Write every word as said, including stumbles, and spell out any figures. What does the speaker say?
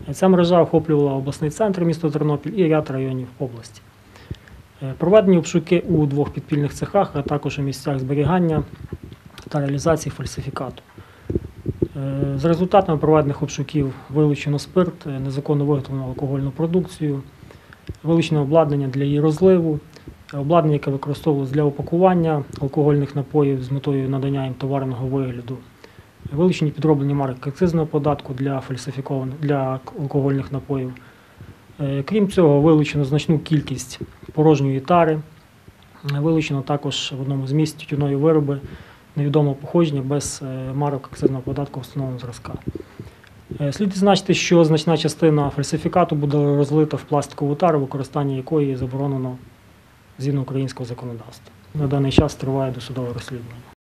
Ця мережа охоплювала обласний центр міста Тернопіль і ряд районів області. Проведені обшуки у двох підпільних цехах, а також у місцях зберігання та реалізації фальсифікату. За результатами проведених обшуків вилучено спирт, незаконно виготовлену алкогольну продукцію, вилучено обладнання для її розливу, обладнання, яке використовувалося для упакування алкогольних напоїв з метою надання їм товарного вигляду, вилучені підроблені марки акцизного податку для фальсифікованих для алкогольних напоїв. Крім цього, вилучено значну кількість порожньої тари, вилучено також в одному з місць тютюнові вироби невідомого походження без марок акцизного податку встановленого зразка. Слід відзначити, що значна частина фальсифікату буде розлита в пластикову тару, використання якої заборонено згідно українського законодавства. На даний час триває досудове розслідування.